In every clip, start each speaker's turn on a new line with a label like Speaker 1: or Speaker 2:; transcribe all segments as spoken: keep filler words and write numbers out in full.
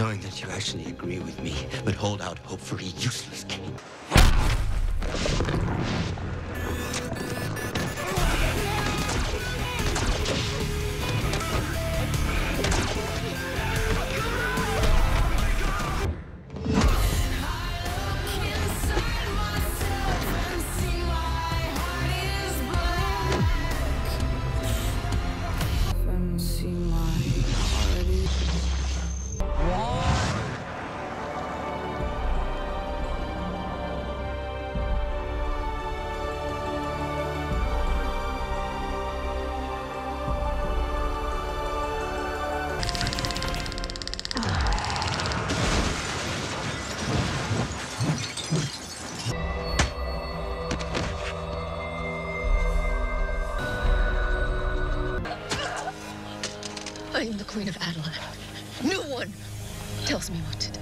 Speaker 1: Knowing that you actually agree with me, but hold out hope for a useless king.
Speaker 2: I am the Queen of Auran. No one tells me what to do.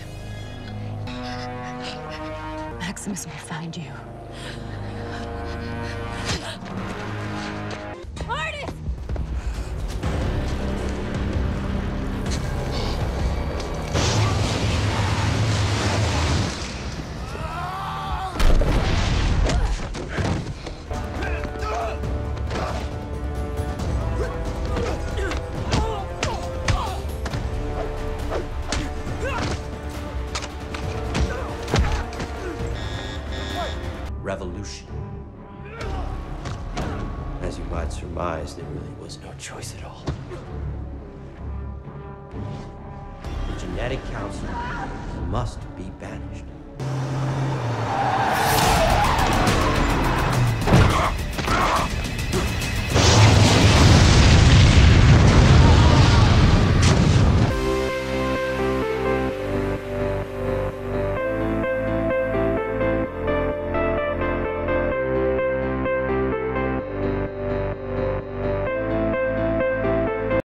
Speaker 2: Maximus will find you. Mordis!
Speaker 1: Revolution. As you might surmise, there really was no choice at all. The genetic council must be banished.